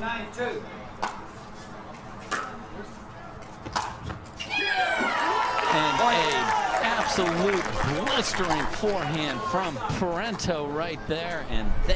9-2. And a absolute blistering forehand from Parenteau right there, and